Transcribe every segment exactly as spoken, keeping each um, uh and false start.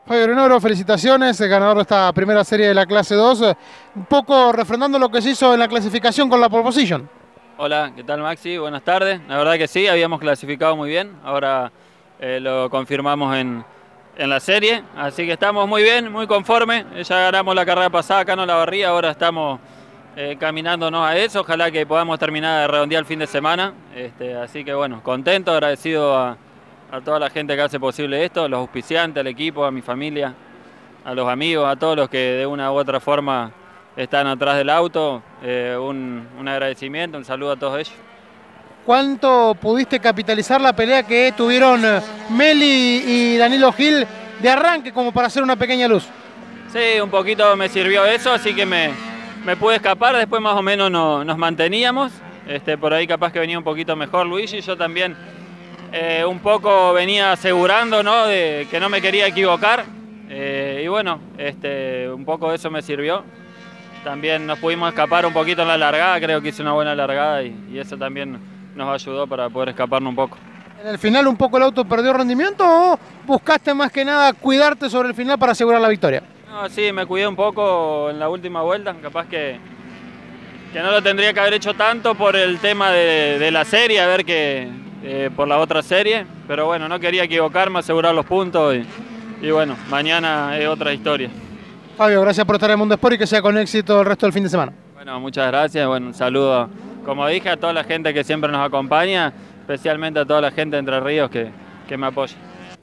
Fabio Renoro, felicitaciones, el ganador de esta primera serie de la clase dos, un poco refrendando lo que se hizo en la clasificación con la pole position. Hola, ¿qué tal Maxi? Buenas tardes. La verdad que sí, habíamos clasificado muy bien, ahora eh, lo confirmamos en, en la serie, así que estamos muy bien, muy conformes. Ya ganamos la carrera pasada, acá no la barría, ahora estamos eh, caminándonos a eso, ojalá que podamos terminar de redondear el fin de semana. Este, así que bueno, contento, agradecido a, a toda la gente que hace posible esto, a los auspiciantes, al equipo, a mi familia, a los amigos, a todos los que de una u otra forma están atrás del auto, eh, un, un agradecimiento, un saludo a todos ellos. ¿Cuánto pudiste capitalizar la pelea que tuvieron Meli y Danilo Gil de arranque como para hacer una pequeña luz? Sí, un poquito me sirvió eso, así que me, me pude escapar, después más o menos no, nos manteníamos, este, por ahí capaz que venía un poquito mejor Luigi, yo también eh, un poco venía asegurando, ¿no?, de que no me quería equivocar, eh, y bueno, este, un poco eso me sirvió. También nos pudimos escapar un poquito en la largada, creo que hice una buena largada y, y eso también nos ayudó para poder escaparnos un poco. ¿En el final un poco el auto perdió rendimiento o buscaste más que nada cuidarte sobre el final para asegurar la victoria? No, sí, me cuidé un poco en la última vuelta, capaz que, que no lo tendría que haber hecho tanto por el tema de, de la serie, a ver que eh, por la otra serie, pero bueno, no quería equivocarme, asegurar los puntos y, y bueno, mañana es otra historia. Fabio, gracias por estar en el Mundo Sport y que sea con éxito el resto del fin de semana. Bueno, muchas gracias. Bueno, un saludo, como dije, a toda la gente que siempre nos acompaña, especialmente a toda la gente de Entre Ríos que, que me apoya.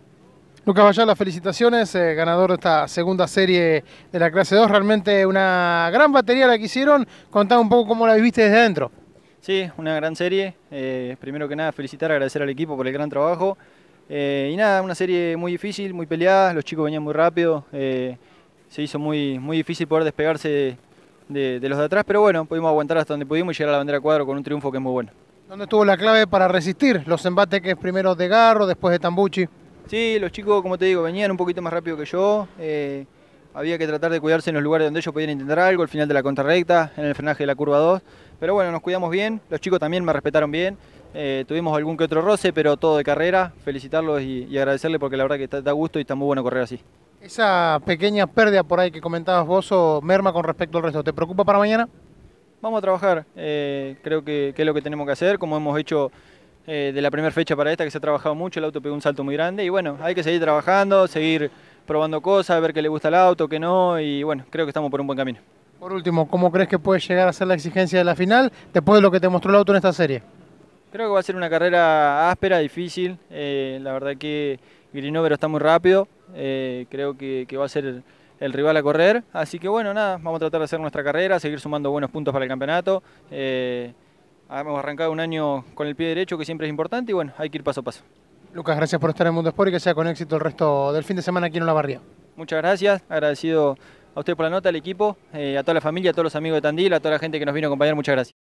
Lucas Bayala, felicitaciones, eh, ganador de esta segunda serie de la clase dos. Realmente una gran batería la que hicieron. Contá un poco cómo la viviste desde adentro. Sí, una gran serie. Eh, primero que nada, felicitar, agradecer al equipo por el gran trabajo. Eh, y nada, una serie muy difícil, muy peleada. Los chicos venían muy rápido. Eh, se hizo muy, muy difícil poder despegarse de, de, de los de atrás, pero bueno, pudimos aguantar hasta donde pudimos y llegar a la bandera cuadro con un triunfo que es muy bueno. ¿Dónde estuvo la clave para resistir los embates que es primero de Garro, después de Tambucci? Sí, los chicos, como te digo, venían un poquito más rápido que yo. Eh, había que tratar de cuidarse en los lugares donde ellos podían intentar algo, al final de la contrarrecta, en el frenaje de la curva dos. Pero bueno, nos cuidamos bien, los chicos también me respetaron bien. Eh, tuvimos algún que otro roce, pero todo de carrera. Felicitarlos y, y agradecerles porque la verdad que está, da gusto y está muy bueno correr así. Esa pequeña pérdida por ahí que comentabas vos o merma con respecto al resto, ¿te preocupa para mañana? Vamos a trabajar, eh, creo que, que es lo que tenemos que hacer, como hemos hecho eh, de la primera fecha para esta, que se ha trabajado mucho, el auto pegó un salto muy grande y bueno, hay que seguir trabajando, seguir probando cosas, ver qué le gusta al auto, qué no, y bueno, creo que estamos por un buen camino. Por último, ¿cómo crees que puede llegar a ser la exigencia de la final después de lo que te mostró el auto en esta serie? Creo que va a ser una carrera áspera, difícil, eh, la verdad que Grinovero está muy rápido, eh, creo que, que va a ser el, el rival a correr, así que bueno, nada, vamos a tratar de hacer nuestra carrera, seguir sumando buenos puntos para el campeonato. Eh, hemos arrancado un año con el pie derecho, que siempre es importante, y bueno, hay que ir paso a paso. Lucas, gracias por estar en Mundo Sport y que sea con éxito el resto del fin de semana aquí en Olavarría. Muchas gracias, agradecido a usted por la nota, al equipo, eh, a toda la familia, a todos los amigos de Tandil, a toda la gente que nos vino a acompañar, muchas gracias.